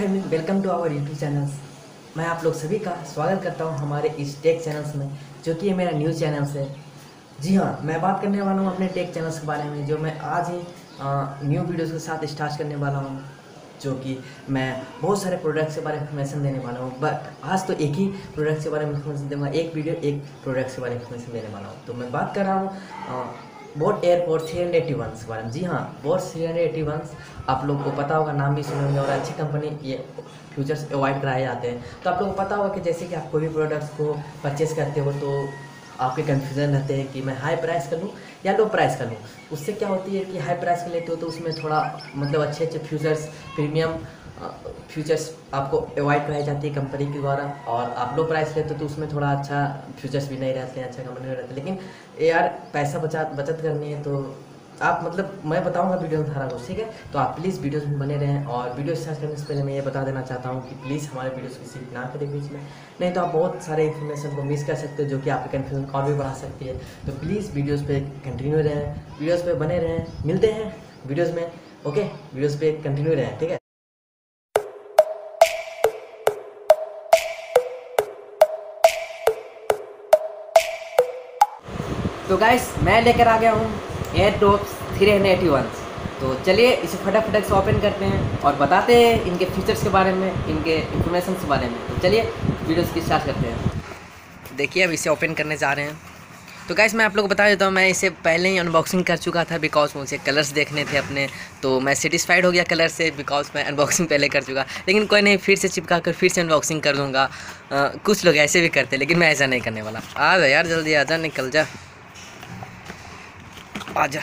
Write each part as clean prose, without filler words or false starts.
Family, welcome to our YouTube channels. मैं आप लोग सभी का स्वागत करता हूं हमारे इस टेक चैनल्स में, जो कि ये मेरा न्यूज़ चैनल्स है। जी हाँ, मैं बात करने वाला हूं अपने टेक चैनल्स के बारे में, जो मैं आज ही न्यू वीडियोस के साथ स्टार्ट करने वाला हूं, जो कि मैं बहुत सारे प्रोडक्ट्स के बारे में इन्फॉर्मेशन देने वाला हूं। बट आज तो एक ही प्रोडक्ट्स के बारे में इन्फॉर्मेशन दूंगा, एक वीडियो एक प्रोडक्ट्स के बारे में इन्फॉर्मेशन देने वाला हूं। तो मैं बात कर रहा हूँ बोट एयरपोर्ट 381 के बारे में। जी हाँ, बोट 381 आप लोग को पता होगा, नाम भी सुने होंगे, और अच्छी कंपनी ये फ्यूचर्स प्रोवाइड कराए जाते हैं। तो आप लोगों को पता होगा कि जैसे कि आप कोई भी प्रोडक्ट्स को परचेस करते हो तो आपके कन्फ्यूज़न रहते हैं कि मैं हाई प्राइस कर लूँ या लो प्राइस कर लूँ। उससे क्या होती है कि हाई प्राइस कर लेते हो तो उसमें थोड़ा मतलब अच्छे अच्छे फ्यूचर्स, प्रीमियम फ्यूचर्स आपको अवॉइड कराई जाती है कंपनी के द्वारा, और आप लो प्राइस लेते हो तो उसमें थोड़ा अच्छा फ्यूचर्स भी नहीं रहते हैं, अच्छा कंपनी नहीं रहते। लेकिन यार पैसा बचत करनी है तो आप मतलब मैं बताऊंगा वीडियो में सारा कुछ, ठीक है। तो आप प्लीज़ वीडियोस में बने रहें, और वीडियो स्टार्ट करने से पहले मैं ये बता देना चाहता हूँ कि प्लीज़ हमारे वीडियोस को स्किप ना करें बीच में, नहीं तो आप बहुत सारे इन्फॉर्मेशन को मिस कर सकते हो, जो कि आपके कन्फ्यूजन और भी बढ़ा सकती है। तो प्लीज़ वीडियोज़ पे कंटिन्यू रहें, वीडियोज़ पे बने रहें। मिलते हैं वीडियोज़ में, ओके। वीडियोज़ पे कंटिन्यू रहें, ठीक है। तो गाइस, मैं लेकर आ गया हूँ एयरड्रॉप्स 381। तो चलिए इसे फटाफट से ओपन करते हैं और बताते हैं इनके फीचर्स के बारे में, इनके इन्फॉर्मेशन के बारे में। तो चलिए वीडियोस की स्टार्ट करते हैं। देखिए अब इसे ओपन करने जा रहे हैं। तो गाइस मैं आप लोग को बता देता हूँ, मैं इसे पहले ही अनबॉक्सिंग कर चुका था, बिकॉज मुझे कलर्स देखने थे अपने, तो मैं सेटिस्फाइड हो गया कलर से, बिकॉज मैं अनबॉक्सिंग पहले कर चुका। लेकिन कोई नहीं, फिर से चिपका कर फिर से अनबॉक्सिंग कर दूँगा। कुछ लोग ऐसे भी करते, लेकिन मैं ऐसा नहीं करने वाला। आ जा यार, जल्दी आ जा, निकल जा, आजा।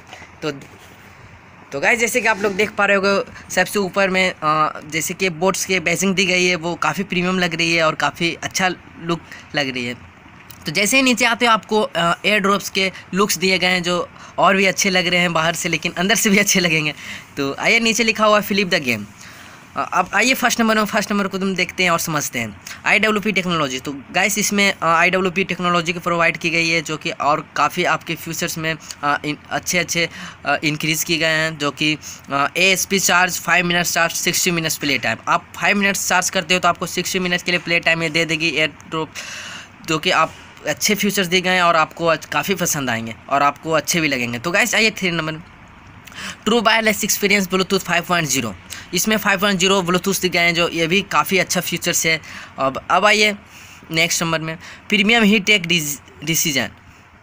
तो गाइस जैसे कि आप लोग देख पा रहे हो, सबसे ऊपर में जैसे कि बोट्स के बैजिंग दी गई है, वो काफ़ी प्रीमियम लग रही है और काफ़ी अच्छा लुक लग रही है। तो जैसे ही नीचे आते हो आपको एयर ड्रॉप्स के लुक्स दिए गए हैं, जो और भी अच्छे लग रहे हैं बाहर से, लेकिन अंदर से भी अच्छे लगेंगे। तो आइए, नीचे लिखा हुआ है फिलिप द गेम। अब आइए फर्स्ट नंबर को तुम देखते हैं और समझते हैं। IWP technology. तो गाइस इसमें IWP टेक्नोलॉजी की प्रोवाइड की गई है, जो कि और काफ़ी आपके फ्यूचर्स में अच्छे इंक्रीज़ किए गए हैं, जो कि ASP charge 5 minutes charge 60 minutes play time. आप 5 मिनट्स चार्ज करते हो तो आपको 60 मिनट्स के लिए प्ले टाइम ये दे देगी एयर ड्रॉप, जो कि आप अच्छे फ्यूचर्स दिए गए हैं और आपको काफ़ी पसंद आएंगे और आपको अच्छे भी लगेंगे। तो गाइस आइए 3 number, true wireless experience Bluetooth 5.0। इसमें 5.0 ब्लूटूथ दिए गए हैं, जो ये भी काफ़ी अच्छा फीचर्स है। अब आइए नेक्स्ट नंबर में, प्रीमियम ही टेक डिसीजन।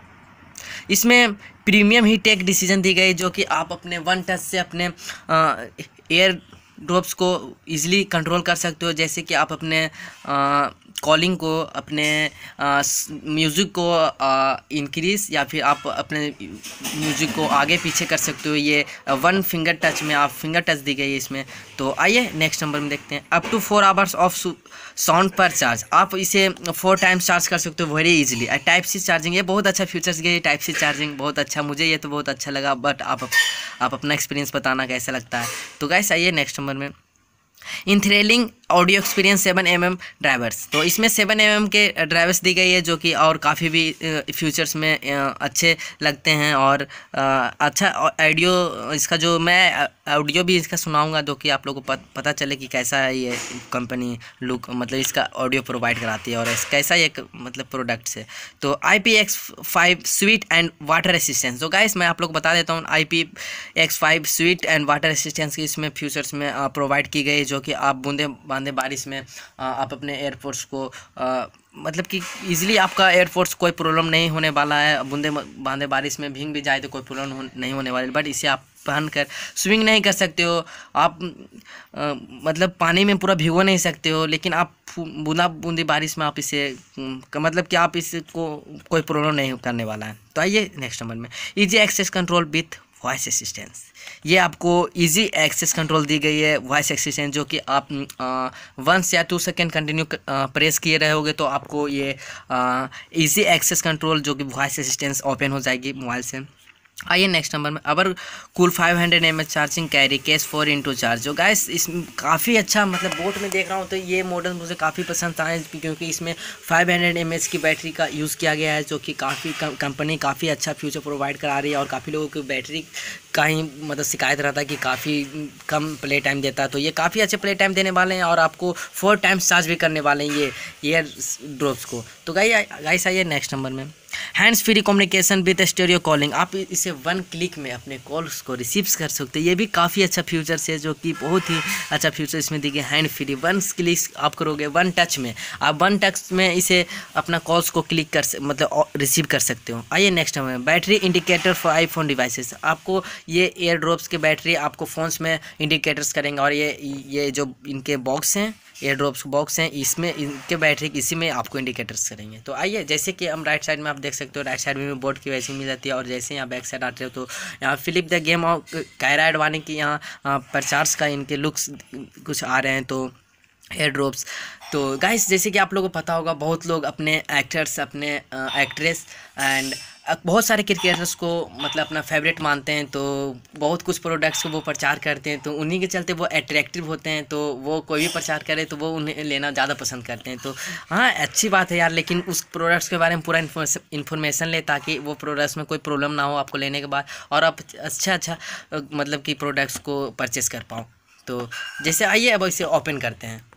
इसमें प्रीमियम ही टेक डिसीजन दी गई, जो कि आप अपने वन टच से अपने एयर ड्रॉप्स को ईजिली कंट्रोल कर सकते हो। जैसे कि आप अपने कॉलिंग को, अपने म्यूज़िक को इंक्रीज़ या फिर आप अपने म्यूज़िक को आगे पीछे कर सकते हो। ये वन फिंगर टच में, आप फिंगर टच दी गई है इसमें। तो आइए नेक्स्ट नंबर में देखते हैं, up to 4 hours of sound पर चार्ज। आप इसे 4 टाइम्स चार्ज कर सकते हो very easily. Type C charging, ये बहुत अच्छा फीचर्स गए, टाइप सी चार्जिंग बहुत अच्छा, मुझे ये तो बहुत अच्छा लगा। बट आप अपना एक्सपीरियंस बताना कैसा लगता है। तो गाइस आइए नेक्स्ट नंबर में, इंथ्रेलिंग ऑडियो एक्सपीरियंस 7mm ड्राइवर्स। तो इसमें 7mm के ड्राइवर्स दी गई है, जो कि और काफ़ी भी फ्यूचर्स में अच्छे लगते हैं और अच्छा ऑडियो। इसका जो मैं ऑडियो भी इसका सुनाऊंगा, जो कि आप लोगों को पता चले कि कैसा है ये कंपनी लुक, मतलब इसका ऑडियो प्रोवाइड कराती है और कैसा ये मतलब प्रोडक्ट्स है। तो IPX5 sweat and water resistance. तो गाइस मैं आप लोग को बता देता हूँ, IPX5 sweat and water resistance की इसमें फ्यूचर्स में प्रोवाइड की गई, जो कि आप बूंदे बांदे बारिश में आप अपने एयरफोर्स को मतलब कि इजीली आपका एयरफोर्स कोई प्रॉब्लम नहीं होने वाला है। बूंदे बांदे बारिश में भीग भी जाए तो कोई प्रॉब्लम नहीं होने वाली। बट इसे आप पहन कर स्विमिंग नहीं कर सकते हो, आप मतलब पानी में पूरा भिगो नहीं सकते हो, लेकिन आप बूंदी बारिश में आप इसे मतलब कि आप इसको कोई प्रॉब्लम नहीं करने वाला है। तो आइए नेक्स्ट नंबर में, easy access control with voice assistance. ये आपको इजी एक्सेस कंट्रोल दी गई है, वॉइस असिस्टेंट, जो कि आप 1 या 2 सेकेंड कंटिन्यू प्रेस किए रहोगे तो आपको ये इजी एक्सेस कंट्रोल, जो कि वॉइस असिस्टेंस ओपन हो जाएगी मोबाइल से। आइए नेक्स्ट नंबर में, अबर cool 500 mAh charging carry case 4x charge. जो गाइस इस काफ़ी अच्छा, मतलब बोट में देख रहा हूँ तो ये मॉडल मुझे काफ़ी पसंद आए, क्योंकि इसमें 500 mAh की बैटरी का यूज़ किया गया है, जो कि काफ़ी कंपनी काफ़ी अच्छा फ्यूचर प्रोवाइड करा रही है। और काफ़ी लोगों की बैटरी का ही मतलब शिकायत रहता है कि काफ़ी कम प्ले टाइम देता है, तो ये काफ़ी अच्छे प्ले टाइम देने वाले हैं और आपको 4 टाइम्स चार्ज भी करने वाले हैं ये ईयर ड्रॉप्स को। तो गाइस आइए नेक्स्ट नंबर में, hands free communication with stereo calling. आप इसे 1 क्लिक में अपने कॉल्स को रिसीव कर सकते हैं। ये भी काफ़ी अच्छा फ्यूचर्स है, जो कि बहुत ही अच्छा फ्यूचर इसमें दिखे। हैंड फ्री 1 क्लिक आप करोगे 1 टच में, आप 1 टच में इसे अपना कॉल्स को क्लिक कर मतलब रिसीव कर सकते हो। आइए नेक्स्ट में, battery indicator for iPhone devices. आपको ये एयर ड्रॉप्स के बैटरी आपको फ़ोन्स में इंडिकेटर्स करेंगे, और ये जो इनके बॉक्स हैं, एयर ड्रॉप्स बॉक्स हैं, इसमें इनके बैटरी इसी में आपको इंडिकेटर्स करेंगे। तो आइए, जैसे कि हम राइट साइड में आप देख सकते हो, राइट साइड में बोर्ड की वैसी मिल जाती है, और जैसे यहाँ बैक साइड आते हो तो यहाँ फिलिप द गेम और कायरा एडवानी की यहाँ प्रचार्स का इनके लुक्स कुछ आ रहे हैं, तो एयर ड्रॉप्स। तो गाइस जैसे कि आप लोगों को पता होगा, बहुत लोग अपने एक्टर्स, अपने एक्ट्रेस एंड बहुत सारे क्रिकेटर्स को मतलब अपना फेवरेट मानते हैं, तो बहुत कुछ प्रोडक्ट्स को वो प्रचार करते हैं, तो उन्हीं के चलते वो अट्रैक्टिव होते हैं, तो वो कोई भी प्रचार करे तो वो उन्हें लेना ज़्यादा पसंद करते हैं। तो हाँ, अच्छी बात है यार, लेकिन उस प्रोडक्ट्स के बारे में पूरा इन्फॉर्मेशन ले, ताकि वो प्रोडक्ट्स में कोई प्रॉब्लम ना हो आपको लेने के बाद, और आप अच्छा मतलब कि प्रोडक्ट्स को परचेस कर पाओ। तो जैसे आइए अब इसे ओपन करते हैं।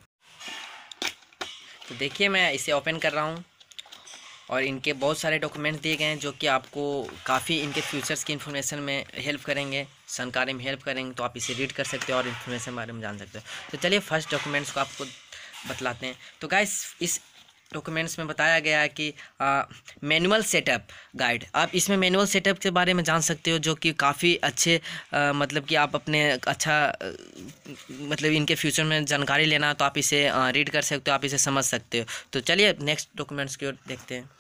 तो देखिए मैं इसे ओपन कर रहा हूँ, और इनके बहुत सारे डॉक्यूमेंट्स दिए गए हैं, जो कि आपको काफ़ी इनके फ्यूचर्स की इन्फॉर्मेशन में हेल्प करेंगे, जानकारी में हेल्प करेंगे। तो आप इसे रीड कर सकते हो और इन्फॉर्मेशन के बारे में जान सकते हो। तो चलिए फर्स्ट डॉक्यूमेंट्स को आपको बतलाते हैं। तो गाइस इस डॉक्यूमेंट्स में बताया गया है कि मैनुअल सेटअप गाइड। आप इसमें मैनुअल सेटअप के बारे में जान सकते हो, जो कि काफ़ी अच्छे मतलब कि आप अपने मतलब इनके फ्यूचर में जानकारी लेना, तो आप इसे रीड कर सकते हो, आप इसे समझ सकते हो। तो चलिए नेक्स्ट डॉक्यूमेंट्स की ओर देखते हैं।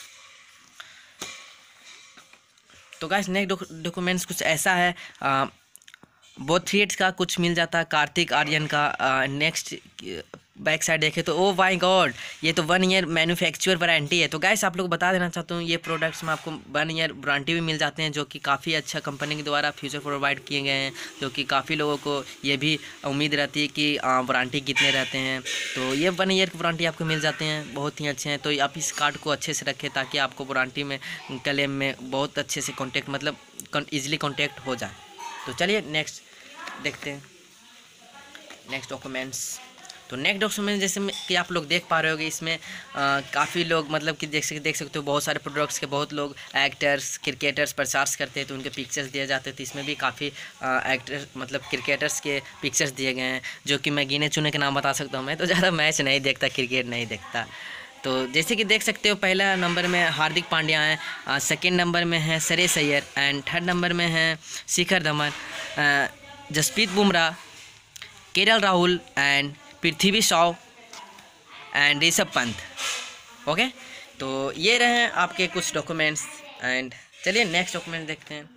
तो गाइस नेक्स्ट डॉक्यूमेंट्स कुछ ऐसा है, बोथ थ्रीट्स का कुछ मिल जाता है, कार्तिक आर्यन का। नेक्स्ट बैक साइड देखे तो ओ माय गॉड, ये तो 1 ईयर मैन्युफैक्चर वारंटी है। तो गाइस आप लोग बता देना चाहता हूँ, ये प्रोडक्ट्स में आपको 1 ईयर वारंटी भी मिल जाते हैं, जो कि काफ़ी अच्छा कंपनी के द्वारा फ्यूचर प्रोवाइड किए गए हैं, जो कि काफ़ी लोगों को ये भी उम्मीद रहती है कि वारंटी कितने रहते हैं। तो ये 1 ईयर की वारंटी आपको मिल जाते हैं, बहुत ही अच्छे हैं। तो आप इस कार्ड को अच्छे से रखें, ताकि आपको वारंटी में क्लेम में बहुत अच्छे से कॉन्टेक्ट मतलब ईजिली कॉन्टेक्ट हो जाए। तो चलिए नेक्स्ट देखते हैं नेक्स्ट डॉक्यूमेंट्स। तो नेक्स्ट डॉक्यूमेंट जैसे कि आप लोग देख पा रहे होगे, इसमें काफ़ी लोग मतलब कि देख सकते हो, बहुत सारे प्रोडक्ट्स के बहुत लोग एक्टर्स क्रिकेटर्स प्रचार करते हैं, तो उनके पिक्चर्स दिए जाते थे। इसमें भी काफ़ी एक्टर मतलब क्रिकेटर्स के पिक्चर्स दिए गए हैं, जो कि मैं गिने चुने के नाम बता सकता हूँ। मैं तो ज़्यादा मैच नहीं देखता, क्रिकेट नहीं देखता। तो जैसे कि देख सकते हो, पहला नंबर में हार्दिक पांड्या हैं, सेकेंड नंबर में है Shreyas Iyer, and third number में है Shikhar Dhawan, Jasprit Bumrah, KL Rahul and Prithvi Shaw and Rishabh Pant. Okay, तो ये रहे आपके कुछ डॉक्यूमेंट्स, एंड चलिए नेक्स्ट डॉक्यूमेंट देखते हैं।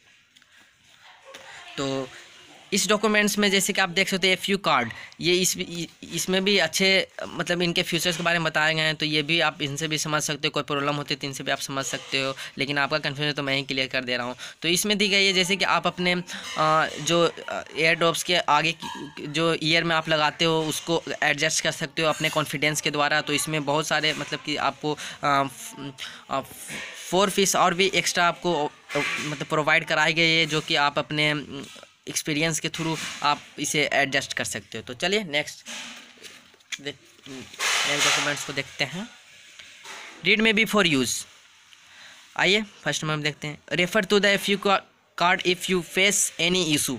तो इस डॉक्यूमेंट्स में जैसे कि आप देख सकते हैं FU कार्ड, ये इसमें भी अच्छे मतलब इनके फ्यूचर्स के बारे में बताए गए हैं, तो ये भी आप इनसे भी समझ सकते हो, कोई प्रॉब्लम होती है तो इनसे भी आप समझ सकते हो, लेकिन आपका कन्फ्यूजन तो मैं ही क्लियर कर दे रहा हूँ। तो इसमें दी गई है जैसे कि आप अपने जो एयर ड्रॉप्स के आगे जो ईयर में आप लगाते हो, उसको एडजस्ट कर सकते हो अपने कॉन्फिडेंस के द्वारा। तो इसमें बहुत सारे मतलब कि आपको 4 पीस और भी एक्स्ट्रा आपको मतलब प्रोवाइड कराई गई है, जो कि आप अपने एक्सपीरियंस के थ्रू आप इसे एडजस्ट कर सकते हो। तो चलिए नेक्स्ट डॉक्यूमेंट्स को देखते हैं। Read me before use. आइए फर्स्ट में हम देखते हैं, refer to the FU card if you face any issue.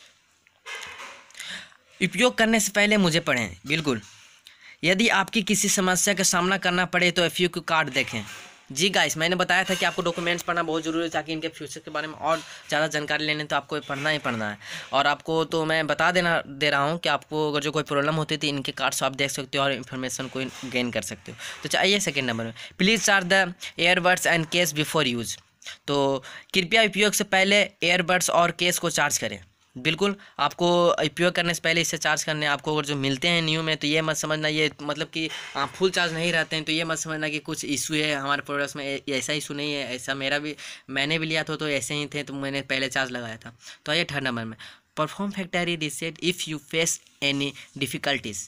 उपयोग करने से पहले मुझे पढ़ें, बिल्कुल। यदि आपकी किसी समस्या का सामना करना पड़े तो FU कार्ड देखें। जी गाइस, मैंने बताया था कि आपको डॉक्यूमेंट्स पढ़ना बहुत ज़रूरी है, ताकि इनके फ्यूचर के बारे में और ज़्यादा जानकारी लेने तो आपको पढ़ना ही पढ़ना है। और आपको तो मैं बता दे रहा हूँ कि आपको अगर जो कोई प्रॉब्लम होती थी, इनके कार्ड्स आप देख सकते हो और इन्फॉर्मेशन को गेन कर सकते हो। तो चाहिए सेकेंड नंबर में, please charge the airbuds and case before use. तो कृपया उपयोग से पहले एयरबड्स और केस को चार्ज करें। बिल्कुल आपको उपयोग करने से पहले इसे चार्ज करने आपको अगर जो मिलते हैं न्यू में, तो ये मत समझना ये मतलब कि फुल चार्ज नहीं रहते हैं, तो ये मत समझना कि कुछ इशू है हमारे प्रोडक्ट्स में। ऐसा इशू नहीं है, ऐसा मैंने भी लिया था तो ऐसे ही थे, तो मैंने पहले चार्ज लगाया था। तो आइए थर्ड नंबर में, perform factory reset if you face any difficulties.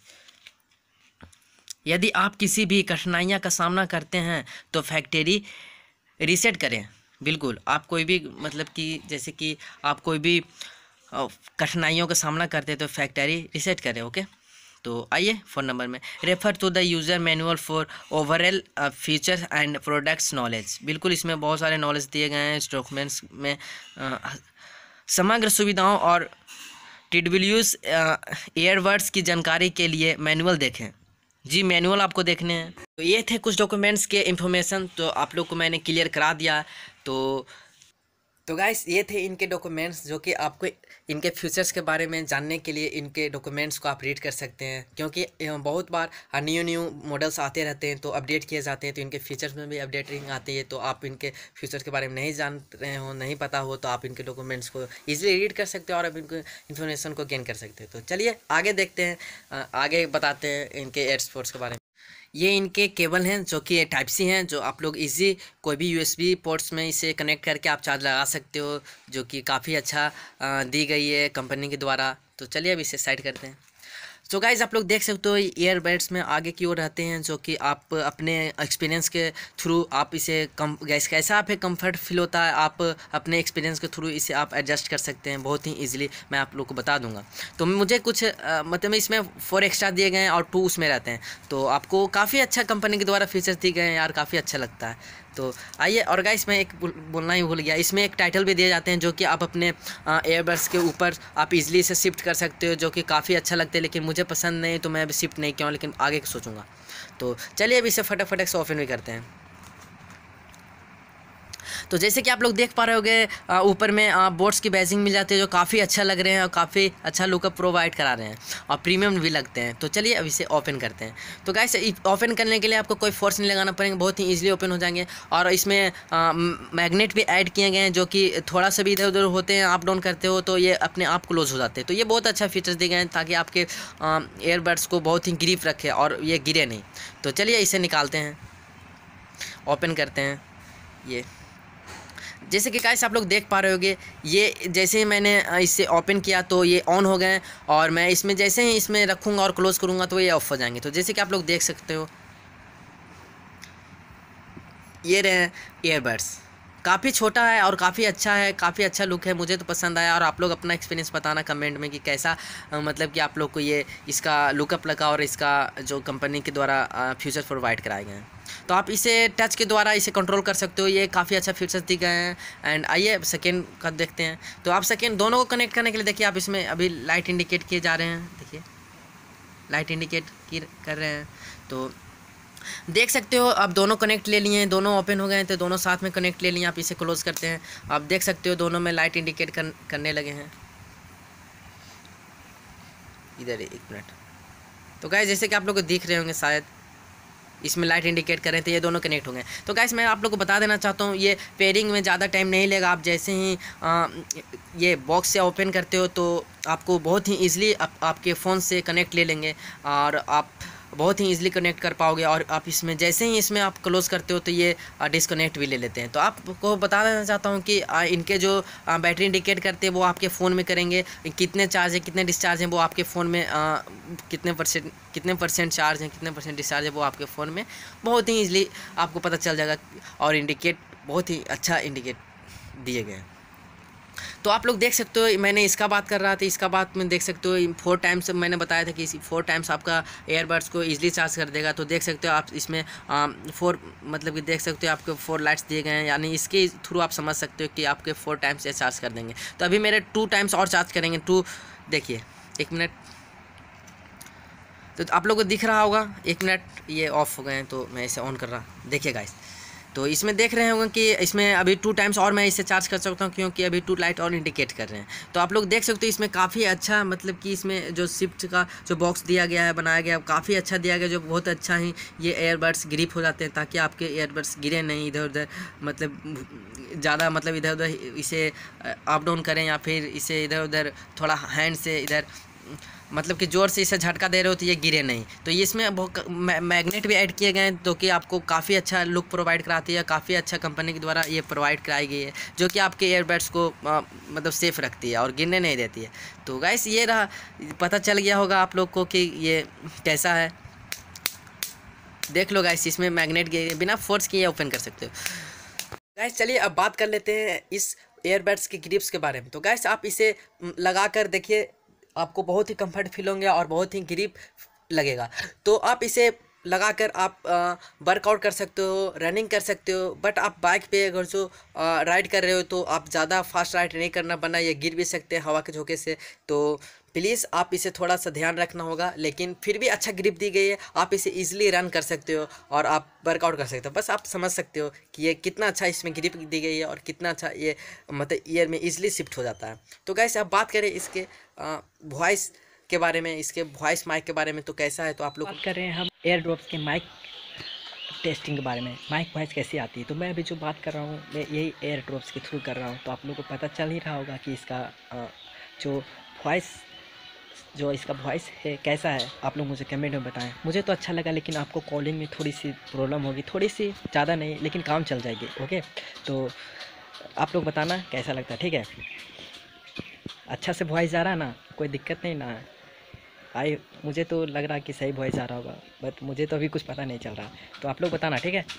यदि आप किसी भी कठिनाइयाँ का सामना करते हैं तो फैक्ट्री रीसेट करें। बिल्कुल आप कोई भी मतलब कि जैसे कि आप कोई भी कठिनाइयों का सामना करते हैं तो फैक्ट्री रीसेट करें। ओके, तो आइए 4 नंबर में, refer to the user manual for overall features and products knowledge. बिल्कुल इसमें बहुत सारे नॉलेज दिए गए हैं इस डॉक्यूमेंट्स में। समग्र सुविधाओं और TWS ईयरबड्स की जानकारी के लिए मैनुअल देखें। जी मैनुअल आपको देखने हैं। तो ये थे कुछ डॉक्यूमेंट्स के इंफॉर्मेशन, तो आप लोग को मैंने क्लियर करा दिया। तो गाइस ये थे इनके डॉक्यूमेंट्स, जो कि आपको इनके फ्यूचर्स के बारे में जानने के लिए इनके डॉक्यूमेंट्स को आप रीड कर सकते हैं, क्योंकि बहुत बार न्यू मॉडल्स आते रहते हैं तो अपडेट किए जाते हैं, तो इनके फीचर्स में भी अपडेटिंग आती है। तो आप इनके फ्यूचर्स के बारे में नहीं जान रहे हो, नहीं पता हो, तो आप इनके डॉक्यूमेंट्स को ईजिली रीड कर सकते हो और आप इनको इन्फॉर्मेशन को गेन कर सकते हैं। तो चलिए आगे देखते हैं, आगे बताते हैं इनके एयरस्पोर्ट्स के बारे में। ये इनके केबल हैं जो कि टाइप सी हैं, जो आप लोग इजी कोई भी USB पोर्ट्स में इसे कनेक्ट करके आप चार्ज लगा सकते हो, जो कि काफ़ी अच्छा दी गई है कंपनी के द्वारा। तो चलिए अब इसे साइड करते हैं। तो गाइज आप लोग देख सकते हो ईयरबड्स में आगे की ओर रहते हैं, जो कि आप अपने एक्सपीरियंस के थ्रू आप इसे कैसा आप कंफर्ट फील होता है, आप अपने एक्सपीरियंस के थ्रू इसे आप एडजस्ट कर सकते हैं बहुत ही इजीली। मैं आप लोग को बता दूंगा। तो मुझे कुछ मतलब इसमें 4 एक्स्ट्रा दिए गए हैं और 2 उसमें रहते हैं, तो आपको काफ़ी अच्छा कंपनी के द्वारा फीचर्स दिए गए हैं यार, काफ़ी अच्छा लगता है। तो आइए, और गाइस मैं एक बोलना ही भूल गया, इसमें एक टाइटल भी दिए जाते हैं जो कि आप अपने एयरबड्स के ऊपर आप इजीली इसे शिफ्ट कर सकते हो, जो कि काफ़ी अच्छा लगता है। लेकिन मुझे पसंद नहीं तो मैं अभी शिफ्ट नहीं किया हूँ, लेकिन आगे सोचूंगा। तो चलिए अभी इसे फटाफट से ओपन भी करते हैं। तो जैसे कि आप लोग देख पा रहे होंगे ऊपर में बोर्ड्स की बैजिंग मिल जाती है, जो काफ़ी अच्छा लग रहे हैं और काफ़ी अच्छा लुकअप प्रोवाइड करा रहे हैं और प्रीमियम भी लगते हैं। तो चलिए अब इसे ओपन करते हैं। तो गाइस ओपन करने के लिए आपको कोई फोर्स नहीं लगाना पड़ेगा, बहुत ही ईजिली ओपन हो जाएंगे। और इसमें मैग्नेट भी ऐड किए गए हैं, जो कि थोड़ा सा भी इधर उधर होते हैं, अप डाउन करते हो तो ये अपने आप क्लोज हो जाते हैं। तो ये बहुत अच्छा फीचर्स दिए गए हैं ताकि आपके एयरबड्स को बहुत ही ग्रिप रखे और ये गिरे नहीं। तो चलिए इसे निकालते हैं, ओपन करते हैं। ये जैसे कि गाइस आप लोग देख पा रहे होंगे, ये जैसे ही मैंने इसे ओपन किया तो ये ऑन हो गए, और मैं इसमें जैसे ही इसमें रखूँगा और क्लोज़ करूँगा तो ये ऑफ हो जाएंगे। तो जैसे कि आप लोग देख सकते हो, ये रहे ईयरबड्स, काफ़ी छोटा है और काफ़ी अच्छा है, काफ़ी अच्छा लुक है, मुझे तो पसंद आया। और आप लोग अपना एक्सपीरियंस बताना कमेंट में कि कैसा मतलब कि आप लोग को ये इसका लुकअप लगा और इसका जो कंपनी के द्वारा फीचर प्रोवाइड कराए गए हैं। तो आप इसे टच के द्वारा इसे कंट्रोल कर सकते हो, ये काफ़ी अच्छा फीचर्स दिए गए हैं। एंड आइए सेकेंड का देखते हैं। तो आप सेकेंड दोनों को कनेक्ट करने के लिए देखिए, आप इसमें अभी लाइट इंडिकेट किए जा रहे हैं, देखिए लाइट इंडिकेट कर रहे हैं। तो देख सकते हो अब दोनों कनेक्ट ले लिए हैं, दोनों ओपन हो गए हैं, तो दोनों साथ में कनेक्ट ले लिए। आप इसे क्लोज करते हैं, आप देख सकते हो दोनों में लाइट इंडिकेट करने लगे हैं। इधर 1 मिनट। तो गाइस जैसे कि आप लोग को दिख रहे होंगे शायद, इसमें लाइट इंडिकेट करें तो ये दोनों कनेक्ट हो गए। तो गाइस मैं आप लोग को बता देना चाहता हूँ, ये पेयरिंग में ज़्यादा टाइम नहीं लेगा। आप जैसे ही ये बॉक्स से ओपन करते हो तो आपको बहुत ही ईजिली आपके फ़ोन से कनेक्ट ले लेंगे और आप बहुत ही ईजिली कनेक्ट कर पाओगे। और आप इसमें जैसे ही इसमें आप क्लोज़ करते हो तो ये डिस्कनेक्ट भी ले लेते हैं। तो आपको बता देना चाहता हूँ कि इनके जो बैटरी इंडिकेट करते हैं वो आपके फ़ोन में करेंगे, कितने चार्ज है कितने डिस्चार्ज हैं वो आपके फ़ोन में कितने परसेंट चार्ज हैं कितने परसेंट डिस्चार्ज है वो आपके फ़ोन में बहुत ही ईजिली आपको पता चल जाएगा। और इंडिकेट बहुत ही अच्छा इंडिकेट दिए गए हैं। तो आप लोग देख सकते हो, मैंने इसका बात कर रहा था, इसका बात में देख सकते हो 4 टाइम्स मैंने बताया था कि 4 टाइम्स आपका एयरबड्स को ईजिली चार्ज कर देगा। तो देख सकते हो आप इसमें 4 मतलब कि देख सकते हो आपको 4 लाइट्स दिए गए हैं, यानी इसके थ्रू आप समझ सकते हो कि आपके 4 टाइम्स ये चार्ज कर देंगे। तो अभी मेरे 2 टाइम्स और चार्ज करेंगे। 2 देखिए 1 मिनट, तो आप लोग को दिख रहा होगा 1 मिनट ये ऑफ हो गए हैं, तो मैं इसे ऑन कर रहा। देखिए गाइस तो इसमें देख रहे होंगे कि इसमें अभी 2 टाइम्स और मैं इसे चार्ज कर सकता हूँ, क्योंकि अभी 2 लाइट और इंडिकेट कर रहे हैं। तो आप लोग देख सकते हो इसमें काफ़ी अच्छा, मतलब कि इसमें जो शिफ्ट का जो बॉक्स दिया गया है, बनाया गया, काफ़ी अच्छा दिया गया, जो बहुत अच्छा ही ये एयरबड्स ग्रिप हो जाते हैं, ताकि आपके एयरबड्स गिरे नहीं इधर उधर, मतलब ज़्यादा, मतलब इधर उधर इसे अप डाउन करें या फिर इसे इधर उधर थोड़ा हैंड से इधर, मतलब कि ज़ोर से इसे झटका दे रहे हो तो ये गिरे नहीं। तो इसमें बहुत मैग्नेट भी ऐड किए गए हैं, जो कि आपको काफ़ी अच्छा लुक प्रोवाइड कराती है, काफ़ी अच्छा कंपनी के द्वारा ये प्रोवाइड कराई गई है, जो कि आपके ईयरबड्स को मतलब सेफ़ रखती है और गिरने नहीं देती है। तो गाइस ये रहा, पता चल गया होगा आप लोग को कि ये कैसा है। देख लो गाइस, इसमें मैग्नेट बिना फोर्स किए ओपन कर सकते हो। गाइस चलिए अब बात कर लेते हैं इस ईयरबड्स के ग्रिप्स के बारे में। तो गाइस आप इसे लगा कर देखिए, आपको बहुत ही कंफर्ट फील होंगे और बहुत ही ग्रिप लगेगा। तो आप इसे लगाकर आप वर्कआउट कर सकते हो, रनिंग कर सकते हो। बट आप बाइक पे अगर जो राइड कर रहे हो तो आप ज़्यादा फास्ट राइड नहीं करना, वरना ये गिर भी सकते हैं हवा के झोंके से। तो प्लीज़ आप इसे थोड़ा सा ध्यान रखना होगा, लेकिन फिर भी अच्छा ग्रिप दी गई है, आप इसे ईजिली रन कर सकते हो और आप वर्कआउट कर सकते हो। बस आप समझ सकते हो कि ये कितना अच्छा इसमें ग्रिप दी गई है और कितना अच्छा ये मतलब ईयर में ईजिली शिफ्ट हो जाता है। तो गाइस अब बात करें इसके वॉइस के बारे में, इसके वॉइस माइक के बारे में, तो कैसा है। तो आप लोग बात कर रहे हैं हम एयर ड्रॉप्स के माइक टेस्टिंग के बारे में, माइक वॉइस कैसी आती है। तो मैं अभी जो बात कर रहा हूँ मैं यही एयर ड्रॉप्स के थ्रू कर रहा हूँ। तो आप लोगों को पता चल ही रहा होगा कि इसका जो इसका वॉइस है कैसा है। आप लोग मुझे कमेंट में बताएं। मुझे तो अच्छा लगा, लेकिन आपको कॉलिंग में थोड़ी सी प्रॉब्लम होगी, थोड़ी सी, ज़्यादा नहीं, लेकिन काम चल जाएगी। ओके, तो आप लोग बताना कैसा लगता है, ठीक है। अच्छा से वॉइस जा रहा है ना, कोई दिक्कत नहीं ना। मुझे तो लग रहा है कि सही वॉइस आ रहा होगा, बट मुझे तो अभी कुछ पता नहीं चल रहा। तो आप लोग बताना, ठीक है।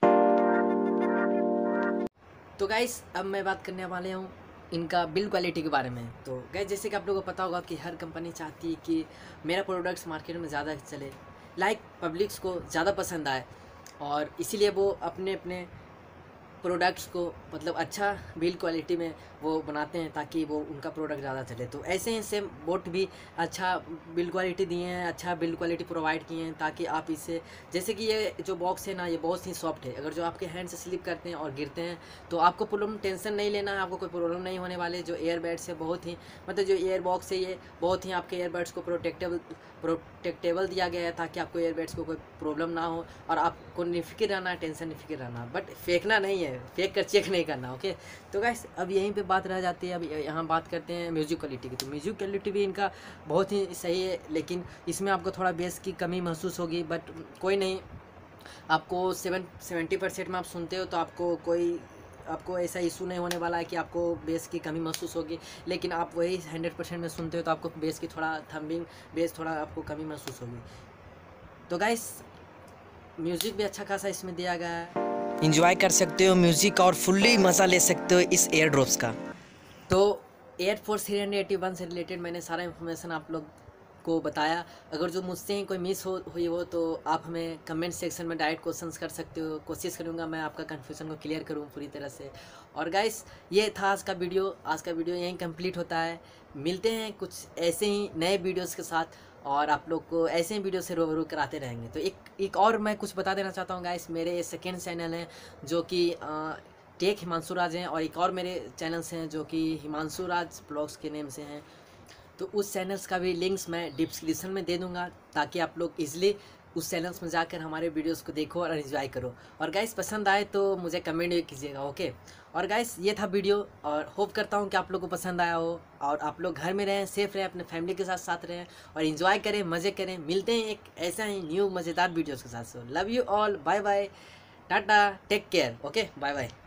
तो गाइस अब मैं बात करने वाले हूँ इनका बिल्ड क्वालिटी के बारे में। तो गाइस जैसे कि आप लोगों को पता होगा कि हर कंपनी चाहती है कि मेरा प्रोडक्ट्स मार्केट में ज़्यादा चले, लाइक पब्लिक्स को ज़्यादा पसंद आए, और इसीलिए वो अपने अपने प्रोडक्ट्स को मतलब अच्छा बिल्ड क्वालिटी में वो बनाते हैं, ताकि वो उनका प्रोडक्ट ज़्यादा चले। तो ऐसे ही सेम बोट भी अच्छा बिल्ड क्वालिटी दिए हैं, अच्छा बिल्ड क्वालिटी प्रोवाइड किए हैं, ताकि आप इसे, जैसे कि ये जो बॉक्स है ना, ये बहुत ही सॉफ्ट है। अगर जो आपके हैंड से स्लिप करते हैं और गिरते हैं तो आपको प्रॉब्लम, टेंशन नहीं लेना है, आपको कोई प्रॉब्लम नहीं होने वाले। जो ईयरबड्स है बहुत ही, मतलब जो ईयर बॉक्स है ये बहुत ही आपके ईयरबड्स को प्रोटेक्टेबल दिया गया है, ताकि आपको ईयरबड्स को कोई प्रॉब्लम ना हो और आपको निफिक्र रहना है, टेंशन निफिक्र रहना, बट फेंकना नहीं है, फेंक कर चेक नहीं करना। ओके, तो गाइस अब यहीं पे बात रह जाती है। अब यहाँ बात करते हैं म्यूजिक क्वालिटी की। तो म्यूजिक क्वालिटी भी इनका बहुत ही सही है, लेकिन इसमें आपको थोड़ा बेस की कमी महसूस होगी, बट कोई नहीं, आपको 70% में आप सुनते हो तो आपको ऐसा इशू नहीं होने वाला है कि आपको बेस की कमी महसूस होगी। लेकिन आप वही 100% में सुनते हो तो आपको बेस की थोड़ा थम्बिंग, बेस थोड़ा आपको कमी महसूस होगी। तो गाइस म्यूज़िक भी अच्छा खासा इसमें दिया गया है, इंजॉय कर सकते हो म्यूज़िक और फुल्ली मज़ा ले सकते हो इस एयर ड्रॉप्स का। तो एयरफोर्स 381 से रिलेटेड मैंने सारा इन्फॉर्मेशन आप लोग को बताया। अगर जो मुझसे ही कोई मिस हुई हो तो आप हमें कमेंट सेक्शन में डायरेक्ट क्वेश्चंस कर सकते हो। कोशिश करूँगा मैं आपका कन्फ्यूज़न को क्लियर करूँ पूरी तरह से। और गाइस ये था आज का वीडियो यहीं कंप्लीट होता है। मिलते हैं कुछ ऐसे ही नए वीडियोस के साथ, और आप लोग को ऐसे ही वीडियो से रूबरू कराते रहेंगे। तो एक और मैं कुछ बता देना चाहता हूँ गाइस, मेरे सेकेंड चैनल है जो कि टेक हिमांशु राज हैं, और एक और मेरे चैनल्स हैं जो कि हिमांशु राज ब्लॉग्स के नेम से हैं। तो उस चैनल्स का भी लिंक्स मैं डिस्क्रिप्शन में दे दूँगा, ताकि आप लोग ईजिली उस चैनल्स में जाकर हमारे वीडियोस को देखो और एंजॉय करो। और गाइस पसंद आए तो मुझे कमेंट भी कीजिएगा। ओके, और गाइस ये था वीडियो, और होप करता हूँ कि आप लोगों को पसंद आया हो, और आप लोग घर में रहें, सेफ रहें, अपने फैमिली के साथ रहें और एंजॉय करें, मज़े करें। मिलते हैं एक ऐसा ही न्यू मज़ेदार वीडियोज़ के साथ। So love you all, bye bye, tata, take care. Okay, bye bye.